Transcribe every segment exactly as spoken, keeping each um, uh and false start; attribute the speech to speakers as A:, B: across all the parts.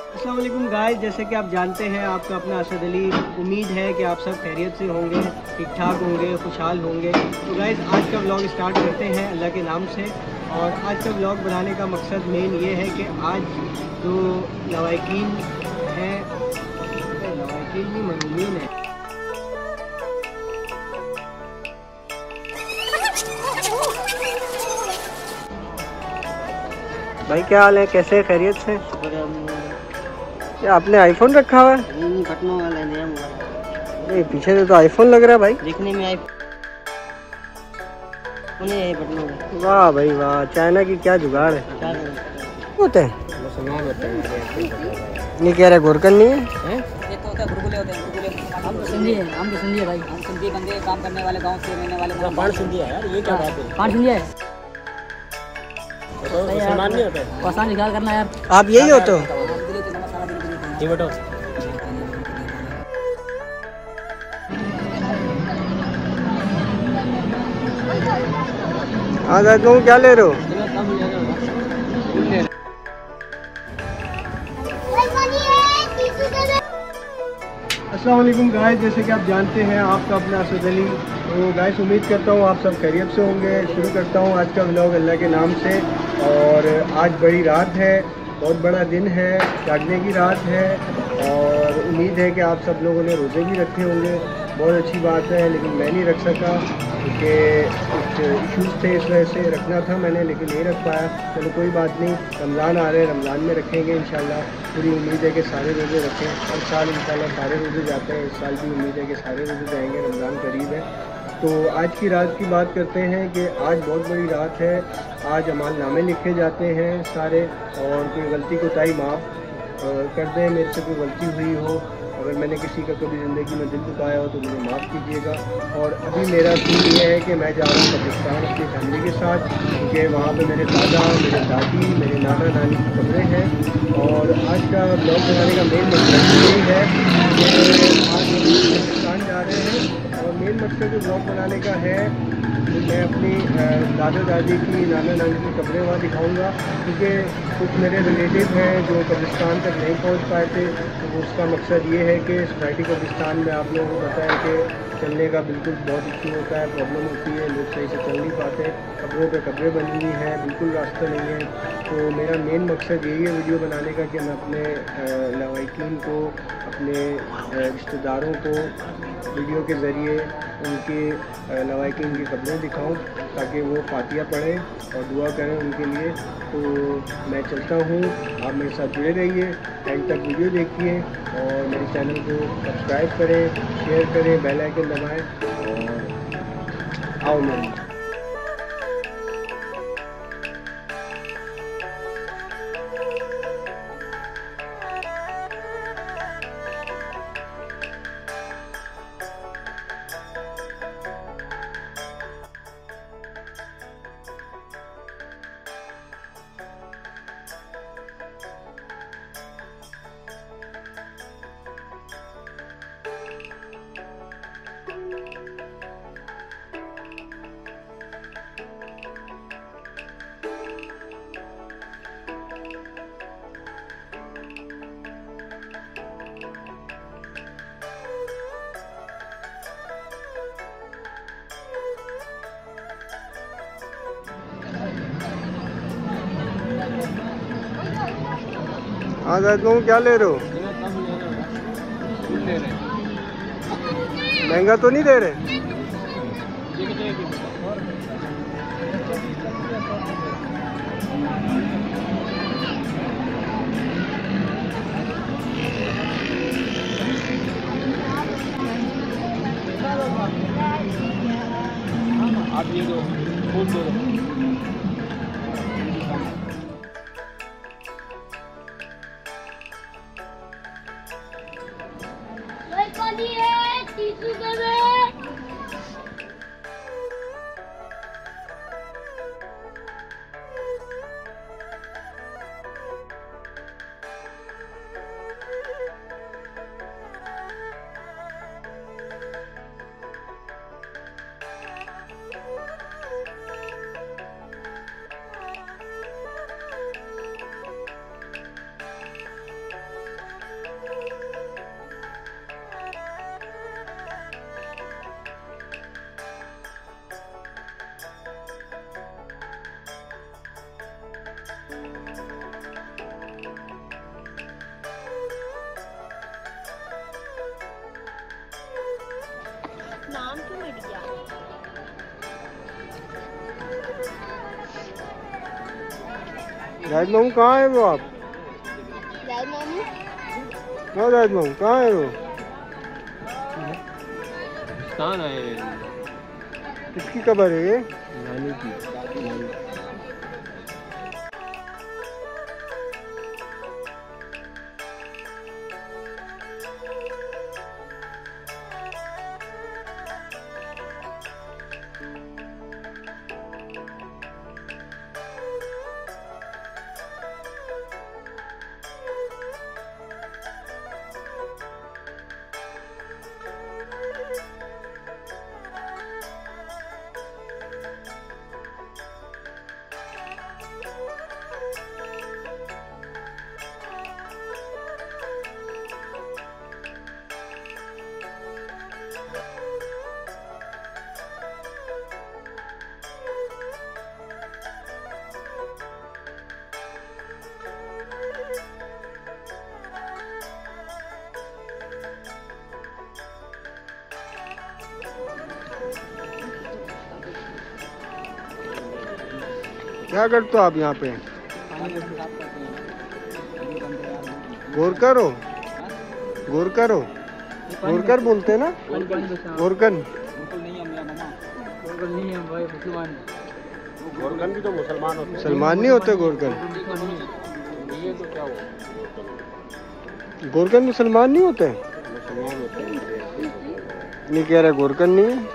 A: अस्सलाम वालेकुम गाइस, जैसे कि आप जानते हैं आपका अपना असद अली। उम्मीद है कि आप सब खैरियत से होंगे, ठीक ठाक होंगे, खुशहाल होंगे। तो गाइस आज का व्लॉग स्टार्ट करते हैं अल्लाह के नाम से। और आज का व्लॉग बनाने का मकसद मेन ये है कि आज जो लवाकिन हैं, लवाकिन नहीं मरहूमीन है। भाई क्या हाल है, कैसे, खैरियत से? क्या आपने आईफोन रखा हुआ है?
B: नहीं, बटनों वाला है, नया मोबाइल।
A: नहीं, पीछे से तो आईफोन लग रहा है भाई।
B: दिखने में आईफोन है, बटनों में।
A: वाह भाई वाह, चाइना की क्या जुगाड़ है।
B: क्या
A: होते हैं ये कह रहे गोरकन नहीं है,
B: ये तो होता है, गुरगुले होते हैं, गुरगुले। हम तो सिंधी हैं, हम तो सिंधी है भाई, हम सिंधी बंदे, काम करने वाले, गांव से रहने वाले। पान सिंधी है यार, ये क्या बात है? पान सिंधी है, मुसलमान नहीं होते। पहचान निकाल करना यार,
A: आप यही हो तो।
B: ये बताओ।
A: हाँ दादा, तुम क्या ले रहे हो? अस्सलाम वालेकुम गाइस, जैसे कि आप जानते हैं आपका अपना असद अली। तो गाइस उम्मीद करता हूँ आप सब खैरियत से होंगे। शुरू करता हूँ आज का व्लॉग अल्लाह के नाम से। और आज बड़ी रात है, बहुत बड़ा दिन है, जागने की रात है। और उम्मीद है कि आप सब लोगों ने रोज़े भी रखे होंगे, बहुत अच्छी बात है। लेकिन मैं नहीं रख सका क्योंकि कुछ इश्यूज़ थे, इस वजह से रखना था मैंने, लेकिन नहीं रख पाया। चलो कोई बात नहीं, रमज़ान आ रहे हैं, रमज़ान में रखेंगे इंशाल्लाह। पूरी उम्मीद है कि सारे रोज़े रखें। हर साल इंशाल्लाह सारे रोज़े जाते हैं, इस साल भी उम्मीद है कि सारे रोज़े जाएंगे, रमज़ान करीब है। तो आज की रात की बात करते हैं कि आज बहुत बड़ी रात है। आज अमालनामे लिखे जाते हैं सारे, और कोई गलती कोताही माफ़ कर दें, मेरे से कोई गलती हुई हो, अगर मैंने किसी का कभी ज़िंदगी में दिल दुखाया हो तो मुझे माफ़ कीजिएगा। और अभी मेरा सीन ये है कि मैं जा रहा हूँ कब्रिस्तान अपनी फैमिली के साथ, क्योंकि वहाँ पे मेरे दादा, मेरे दादी, मेरे नाना नानी की कब्रें हैं। और आज का ब्लॉग बनाने का मेन मकसद यही है कि आज हम कब्रिस्तान जा रहे हैं। और मेन मकसद जो ब्लॉग बनाने का है, मैं अपनी दादा दादी की, नाना नानी की कब्रें वहाँ दिखाऊंगा, क्योंकि कुछ मेरे रिलेटिव हैं जो कब्रिस्तान तक नहीं पहुँच पाए थे। तो उसका मकसद ये है कि सोसाइटी कब्रिस्तान में आप लोगों को पता है कि चलने का बिल्कुल बहुत इशू होता है, प्रॉब्लम होती है, लोग सही से चल नहीं पाते, कब्रों पे कब्रें बनी हुई हैं, बिल्कुल रास्ता नहीं है। तो मेरा मेन मकसद यही है वीडियो बनाने का कि मैं अपने लवाकिन को, अपने रिश्तेदारों को वीडियो के ज़रिए उनके लवाकिन की कब्रें दिखाऊं, ताकि वो फातिहा पढ़ें और दुआ करें उनके लिए। तो मैं चलता हूँ, आप मेरे साथ जुड़े रहिए, एंड तक वीडियो देखिए और मेरे चैनल को सब्सक्राइब करें, शेयर करें, बेल आइकन दबाएं और आओ मेरे। हाँ दादा, तुम क्या ले रहे हो? महंगा तो नहीं दे रहे?
B: आप ये दो, फूल दो।
C: नाम क्यों मिट गया?
A: जाहिद मामू कहाँ है वो आप?
C: जाहिद मामू?
A: कहाँ जाहिद मामू कहाँ है वो?
D: कहाँ है?
A: किसकी कब्र है ये?
D: नानी की। नानी।
A: क्या करते हो आप यहाँ पे? गोरकर हो? गोरकर हो? गोरकर बोलते हैं ना? गोरकन?
D: गोरकन भी तो मुसलमान होते हैं।
A: मुसलमान नहीं होते गोरकन?
D: ये तो क्या हुआ?
A: गोरकन मुसलमान नहीं होते?
D: मुसलमान होते हैं।
A: नहीं कह रहे गोरकन नहीं है?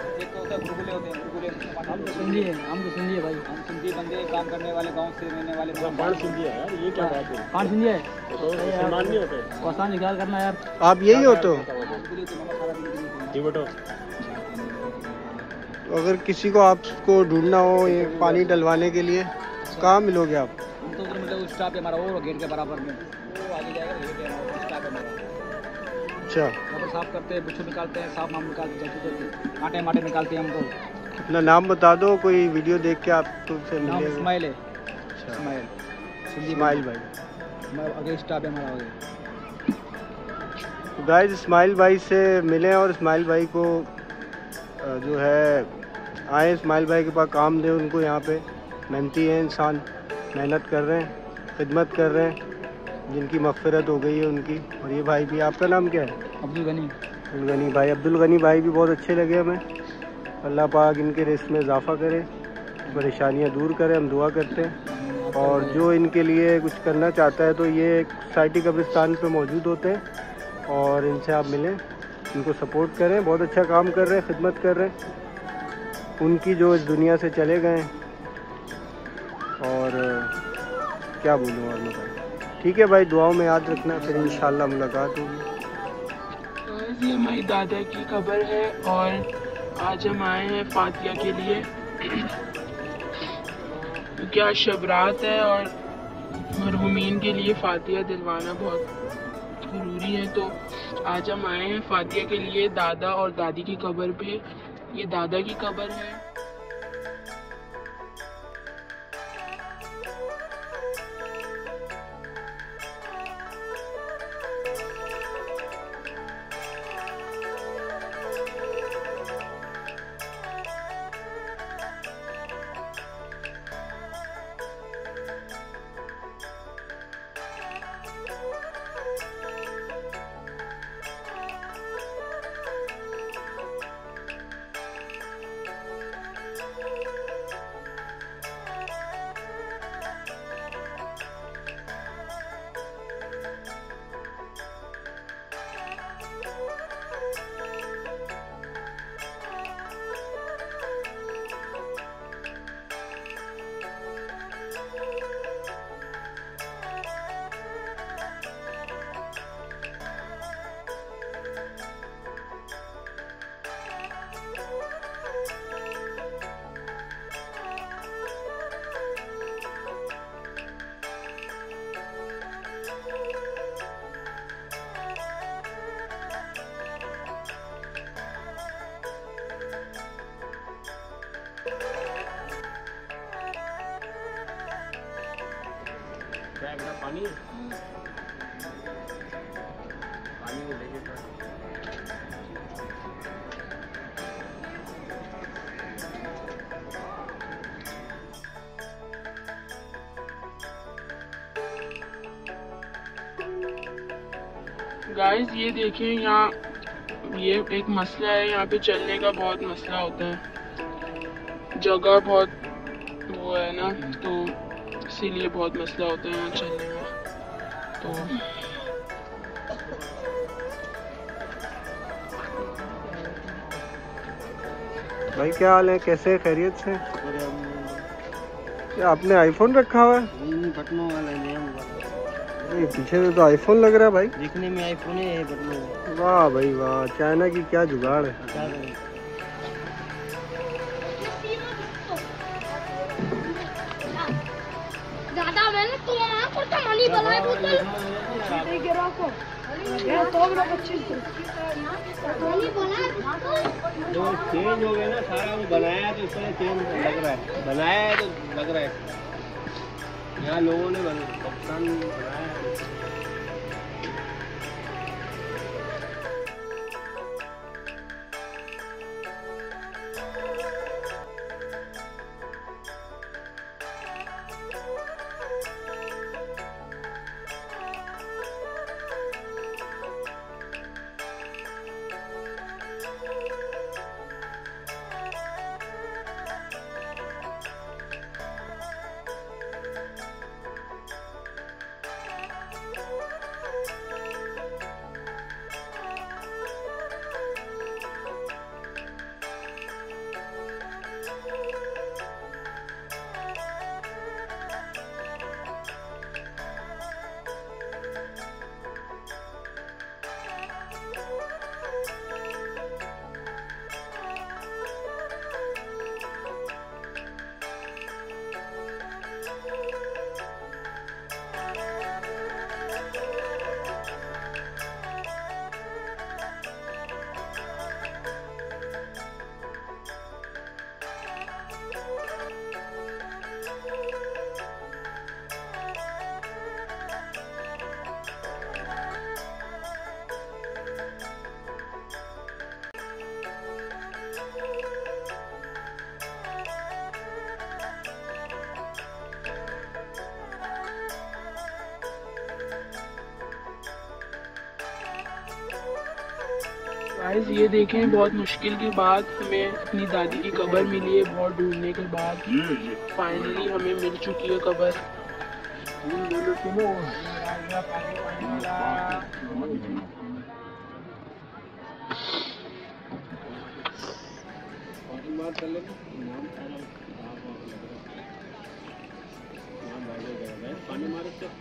B: हम तो सिंधी है, हम तो सिंधी है भाई, हम सिंधी बंदे काम करने वाले, गांव से रहने वाले।
D: पान सिंधी है यार, ये क्या बात है?
B: पान सिंधी है
D: तो मुसलमान नहीं होते।
B: आसान ख्याल करना यार।
A: आप यही हो तो?
D: जी बेटो।
A: अगर किसी को आपको ढूंढना हो ये पानी डलवाने के लिए, कहाँ मिलोगे आप?
B: हम तो उधर मतलब स्टाफ है हमारा, वो गेट के बराबर में, वो आगे जाएगा, गेट है हमारा, स्टाफ है हमारा।
A: अच्छा,
B: वहाँ पर साफ करते हैं, बिच्छू निकालते हैं, साफ माम निकालते हैं, चलते चलते कांटे माटे निकालते हैं हमको।
A: अपना नाम बता दो, कोई वीडियो देख के आप तुमसे
B: नाम
A: मिलेगा।
B: इस्माइल है।
A: अच्छा,
B: इस्माइल सिंधी
A: इस्माइल भाई।
B: हमारा आगे स्टाफ है हमारा आगे।
A: तो गाइस इस्माइल भाई से मिलें और इस्माइल भाई को जो है आए, इस्माइल भाई के पास काम दें उनको। यहाँ पे मेहनती हैं इंसान, मेहनत कर रहे हैं, खिदमत कर रहे हैं, जिनकी मग़फ़िरत हो गई है उनकी। और ये भाई भी, आपका नाम क्या है?
B: अब्दुल गनी।
A: अब्दुल गनी भाई। अब्दुल गनी भाई भी बहुत अच्छे लगे हमें। अल्लाह पाक इनके रिस्क में इजाफ़ा करे, परेशानियाँ दूर करे, हम दुआ करते हैं। और जो इनके लिए कुछ करना चाहता है तो ये सोसाइटी कब्रिस्तान पे मौजूद होते हैं और इनसे आप मिलें, इनको सपोर्ट करें। बहुत अच्छा काम कर रहे हैं, खिदमत कर रहे हैं। उनकी जो इस दुनिया से चले गए, और क्या बोलूँ और मैं भाई। ठीक है भाई, दुआओं में याद रखना, फिर इंशाल्लाह मुलाकात होगी।
E: ये हमारी दादा की कब्र है और आज हम आए हैं फातिया के लिए, क्योंकि आज शबरात है और मरहूमीन के लिए फातिया दिलवाना बहुत ज़रूरी है। तो आज हम आए हैं फातिया के लिए दादा और दादी की कब्र पे। ये दादा की कब्र है।
D: पानी पानी को लेके
E: गाइस ये देखें, यहाँ ये एक मसला है, यहाँ पे चलने का बहुत मसला होता है, जगह बहुत वो है ना, तो इसीलिए बहुत मसला होता है यहाँ चलने में। तो
A: भाई क्या हाल है, कैसे खैरियत से? क्या आपने आईफोन रखा हुआ है?
B: बटनों वाला है,
A: नहीं, पीछे से तो आईफोन लग रहा है भाई।
B: दिखने में आईफोन है, बटनों।
A: वाह भाई वाह, चाइना की क्या जुगाड़ है।
C: ज्यादा मैंने तो वहाँ पर तो मनी बनाए बोतल के रखो ये तो लोग पच्चीस मनी बनाए
D: जो चेंज हो गया ना सारा, वो बनाया तो इसमें चेंज लग रहा है, बनाया है तो लग रहा है यहाँ लोगों ने पाकिस्तान बनाया है।
E: गाइस ये देखें, बहुत मुश्किल के बाद हमें अपनी दादी की कब्र मिली है, बहुत ढूंढने के बाद फाइनली हमें मिल चुकी है कब्र।
D: पानी मार के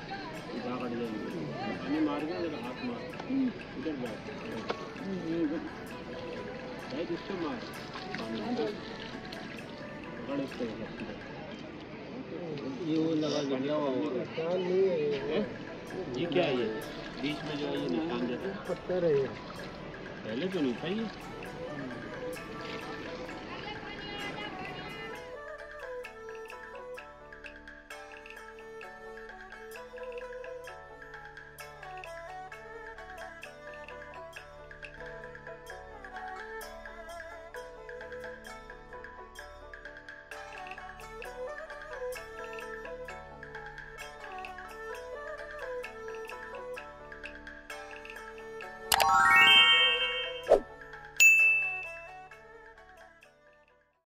D: पानी मार के हाथ मार इधर जा भाई, इसको मार ये वो लगा गया ये क्या है, ये बीच में जो है ये निशान जैसा पत्थर है, पहले तो नहीं था ये।